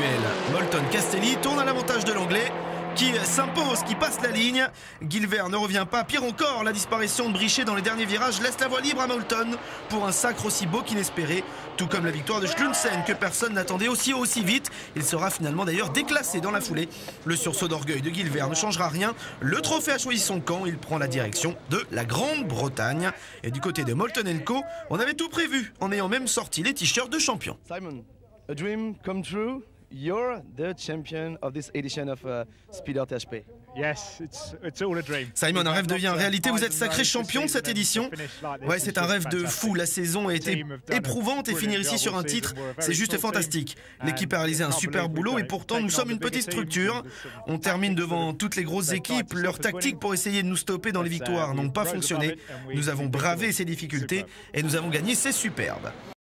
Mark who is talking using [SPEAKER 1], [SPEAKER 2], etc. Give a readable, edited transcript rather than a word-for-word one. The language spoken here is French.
[SPEAKER 1] duel. Molton Castelli tourne à l'avantage de l'anglais qui s'impose, qui passe la ligne. Gilbert ne revient pas. Pire encore, la disparition de Brichet dans les derniers virages laisse la voie libre à Molton pour un sacre aussi beau qu'inespéré. Tout comme la victoire de Schlunsen que personne n'attendait aussi haut, aussi vite. Il sera finalement d'ailleurs déclassé dans la foulée. Le sursaut d'orgueil de Gilbert ne changera rien. Le trophée a choisi son camp. Il prend la direction de la Grande-Bretagne. Et du côté de Molton & Co, on avait tout prévu en ayant même sorti les t-shirts de champion.
[SPEAKER 2] Simon, a dream come true. You're the champion of this edition of Speed Out HP.
[SPEAKER 3] Yes, it's all a dream.
[SPEAKER 1] Simon, un rêve devient réalité. Vous êtes sacré champion de cette édition. Ouais, c'est un rêve de fou. La saison a été éprouvante et finir ici sur un titre, c'est juste fantastique. L'équipe a réalisé un super boulot et pourtant nous sommes une petite structure. On termine devant toutes les grosses équipes. Leurs tactiques pour essayer de nous stopper dans les victoires n'ont pas fonctionné. Nous avons bravé ces difficultés et nous avons gagné, c'est superbe.